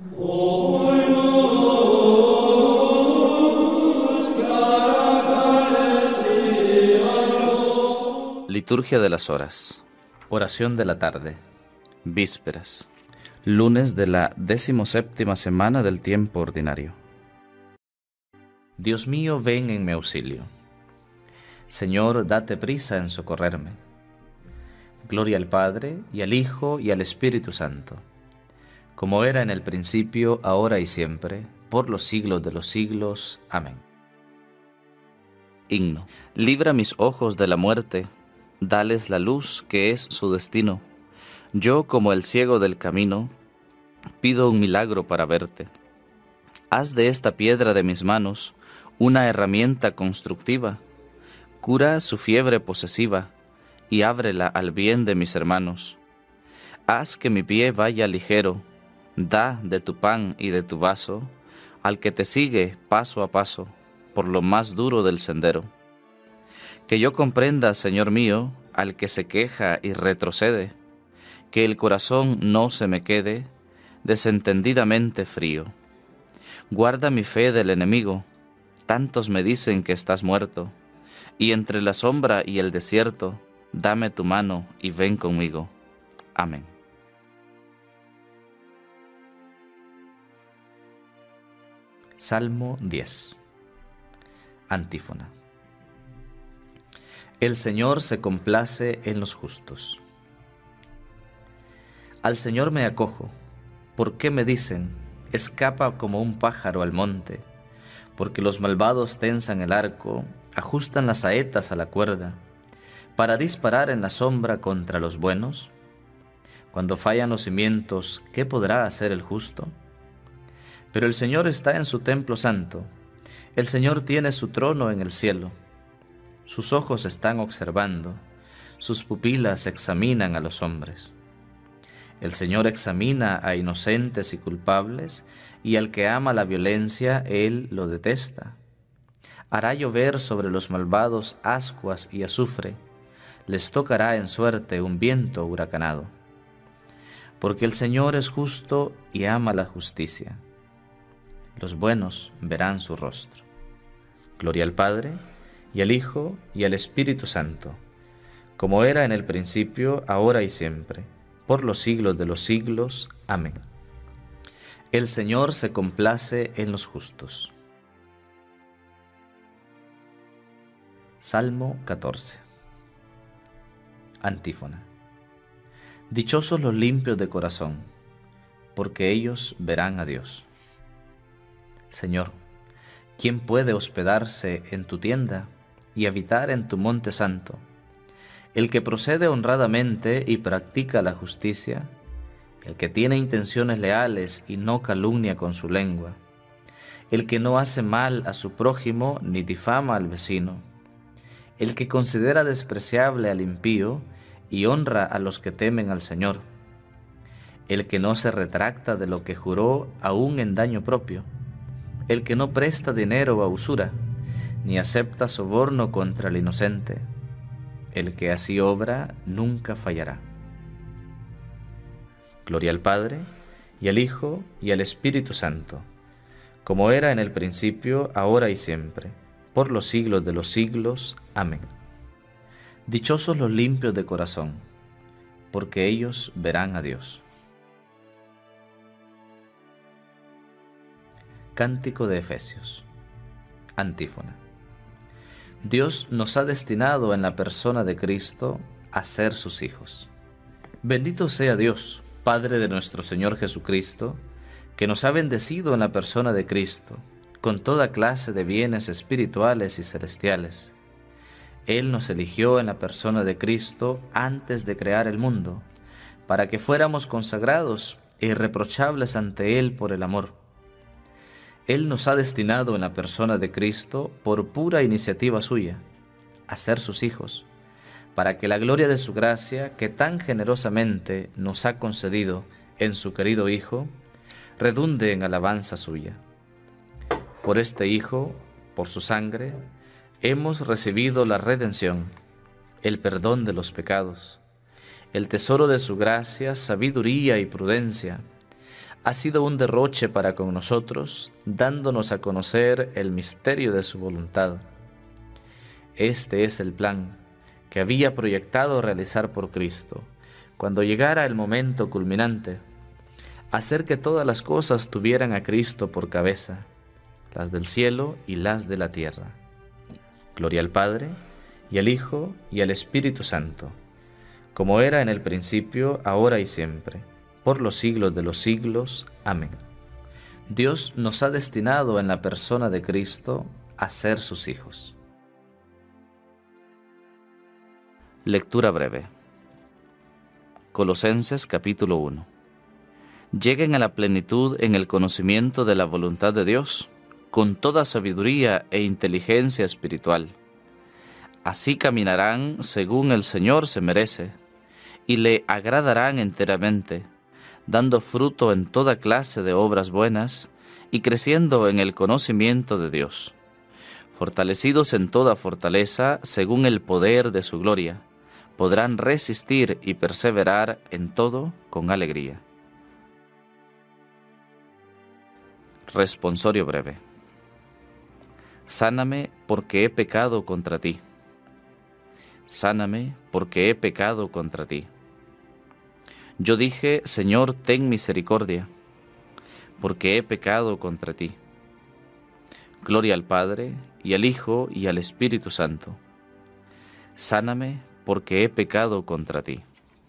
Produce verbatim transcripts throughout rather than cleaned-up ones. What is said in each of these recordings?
Liturgia de las Horas. Oración de la tarde. Vísperas. Lunes de la decimoséptima semana del tiempo ordinario. Dios mío, ven en mi auxilio. Señor, date prisa en socorrerme. Gloria al Padre, y al Hijo, y al Espíritu Santo, como era en el principio, ahora y siempre, por los siglos de los siglos. Amén. Himno. Libra mis ojos de la muerte, dales la luz que es su destino. Yo, como el ciego del camino, pido un milagro para verte. Haz de esta piedra de mis manos una herramienta constructiva. Cura su fiebre posesiva y ábrela al bien de mis hermanos. Haz que mi pie vaya ligero, da de tu pan y de tu vaso al que te sigue paso a paso por lo más duro del sendero. Que yo comprenda, Señor mío, al que se queja y retrocede, que el corazón no se me quede desentendidamente frío. Guarda mi fe del enemigo, tantos me dicen que estás muerto, y entre la sombra y el desierto, dame tu mano y ven conmigo. Amén. Salmo diez. Antífona. El Señor se complace en los justos. Al Señor me acojo. ¿Por qué me dicen, escapa como un pájaro al monte? Porque los malvados tensan el arco, ajustan las saetas a la cuerda, para disparar en la sombra contra los buenos. Cuando fallan los cimientos, ¿qué podrá hacer el justo? Pero el Señor está en su templo santo, el Señor tiene su trono en el cielo. Sus ojos están observando, sus pupilas examinan a los hombres. El Señor examina a inocentes y culpables, y al que ama la violencia, Él lo detesta. Hará llover sobre los malvados ascuas y azufre, les tocará en suerte un viento huracanado. Porque el Señor es justo y ama la justicia. Los buenos verán su rostro. Gloria al Padre, y al Hijo, y al Espíritu Santo, como era en el principio, ahora y siempre, por los siglos de los siglos. Amén. El Señor se complace en los justos. Salmo catorce. Antífona. Dichosos los limpios de corazón, porque ellos verán a Dios. Señor, ¿quién puede hospedarse en tu tienda y habitar en tu monte santo? El que procede honradamente y practica la justicia, el que tiene intenciones leales y no calumnia con su lengua, el que no hace mal a su prójimo ni difama al vecino, el que considera despreciable al impío y honra a los que temen al Señor, el que no se retracta de lo que juró aún en daño propio, el que no presta dinero a usura, ni acepta soborno contra el inocente, el que así obra nunca fallará. Gloria al Padre, y al Hijo, y al Espíritu Santo, como era en el principio, ahora y siempre, por los siglos de los siglos. Amén. Dichosos los limpios de corazón, porque ellos verán a Dios. Cántico de Efesios. Antífona. Dios nos ha destinado en la persona de Cristo a ser sus hijos. Bendito sea Dios, Padre de nuestro Señor Jesucristo, que nos ha bendecido en la persona de Cristo, con toda clase de bienes espirituales y celestiales. Él nos eligió en la persona de Cristo antes de crear el mundo, para que fuéramos consagrados e irreprochables ante Él por el amor. Él nos ha destinado en la persona de Cristo, por pura iniciativa suya, a ser sus hijos, para que la gloria de su gracia, que tan generosamente nos ha concedido en su querido Hijo, redunde en alabanza suya. Por este Hijo, por su sangre, hemos recibido la redención, el perdón de los pecados, el tesoro de su gracia, sabiduría y prudencia, ha sido un derroche para con nosotros, dándonos a conocer el misterio de su voluntad. Este es el plan que había proyectado realizar por Cristo, cuando llegara el momento culminante, hacer que todas las cosas tuvieran a Cristo por cabeza, las del cielo y las de la tierra. Gloria al Padre, y al Hijo, y al Espíritu Santo, como era en el principio, ahora y siempre, por los siglos de los siglos. Amén. Dios nos ha destinado en la persona de Cristo a ser sus hijos. Lectura breve. Colosenses capítulo uno. Lleguen a la plenitud en el conocimiento de la voluntad de Dios, con toda sabiduría e inteligencia espiritual. Así caminarán según el Señor se merece, y le agradarán enteramente, dando fruto en toda clase de obras buenas y creciendo en el conocimiento de Dios, fortalecidos en toda fortaleza según el poder de su gloria, podrán resistir y perseverar en todo con alegría. Responsorio breve. Sáname porque he pecado contra ti. Sáname porque he pecado contra ti. Yo dije, Señor, ten misericordia, porque he pecado contra ti. Gloria al Padre, y al Hijo, y al Espíritu Santo. Sáname porque he pecado contra ti.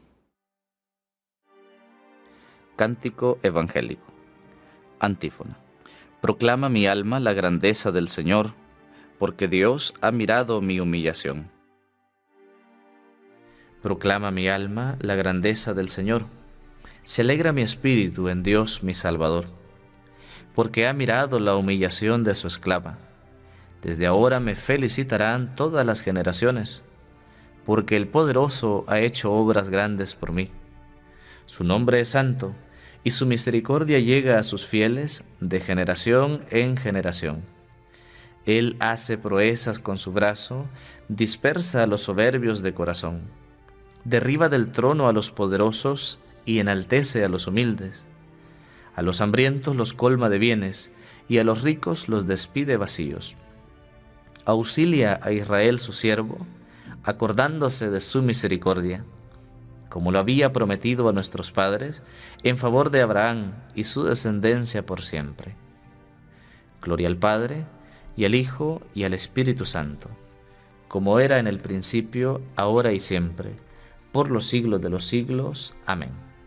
Cántico evangélico. Antífona. Proclama mi alma la grandeza del Señor, porque Dios ha mirado mi humillación. Proclama mi alma la grandeza del Señor. Se alegra mi espíritu en Dios mi Salvador, porque ha mirado la humillación de su esclava. Desde ahora me felicitarán todas las generaciones, porque el Poderoso ha hecho obras grandes por mí. Su nombre es santo, y su misericordia llega a sus fieles de generación en generación. Él hace proezas con su brazo, dispersa a los soberbios de corazón. Derriba del trono a los poderosos y enaltece a los humildes. A los hambrientos los colma de bienes, y a los ricos los despide vacíos. Auxilia a Israel su siervo, acordándose de su misericordia, como lo había prometido a nuestros padres, en favor de Abraham y su descendencia por siempre. Gloria al Padre, y al Hijo, y al Espíritu Santo, como era en el principio, ahora y siempre, por los siglos de los siglos. Amén.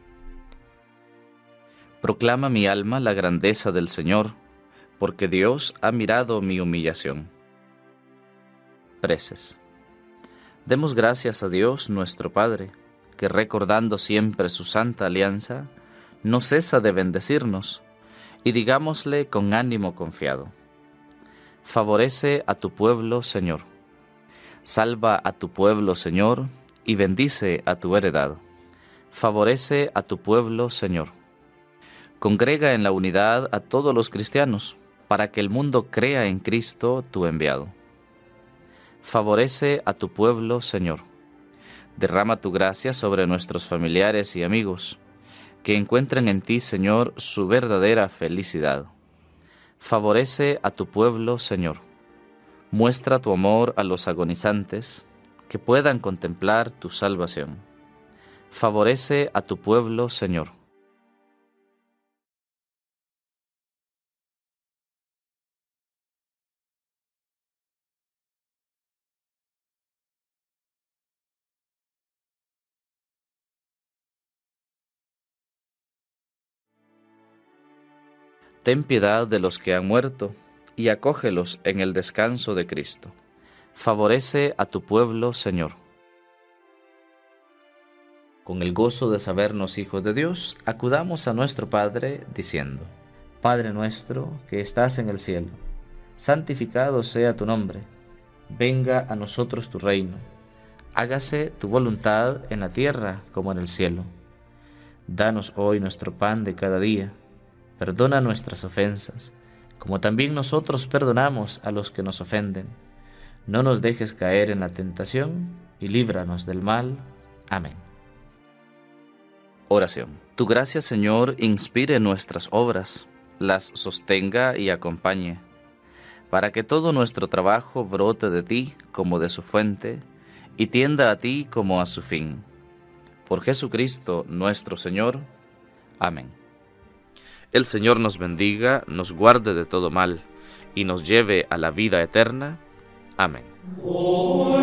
Proclama mi alma la grandeza del Señor, porque Dios ha mirado mi humillación. Preces. Demos gracias a Dios nuestro Padre, que recordando siempre su santa alianza, no cesa de bendecirnos, y digámosle con ánimo confiado: favorece a tu pueblo, Señor. Salva a tu pueblo, Señor, y bendice a tu heredad. Favorece a tu pueblo, Señor. Congrega en la unidad a todos los cristianos, para que el mundo crea en Cristo, tu enviado. Favorece a tu pueblo, Señor. Derrama tu gracia sobre nuestros familiares y amigos, que encuentren en ti, Señor, su verdadera felicidad. Favorece a tu pueblo, Señor. Muestra tu amor a los agonizantes, que puedan contemplar tu salvación. Favorece a tu pueblo, Señor. Ten piedad de los que han muerto, y acógelos en el descanso de Cristo. Favorece a tu pueblo, Señor. Con el gozo de sabernos hijos de Dios, acudamos a nuestro Padre, diciendo: Padre nuestro, que estás en el cielo, santificado sea tu nombre. Venga a nosotros tu reino. Hágase tu voluntad en la tierra como en el cielo. Danos hoy nuestro pan de cada día. Perdona nuestras ofensas, como también nosotros perdonamos a los que nos ofenden. No nos dejes caer en la tentación, y líbranos del mal. Amén. Oración. Tu gracia, Señor, inspire nuestras obras, las sostenga y acompañe, para que todo nuestro trabajo brote de ti como de su fuente y tienda a ti como a su fin. Por Jesucristo nuestro Señor. Amén. El Señor nos bendiga, nos guarde de todo mal y nos lleve a la vida eterna. Amén.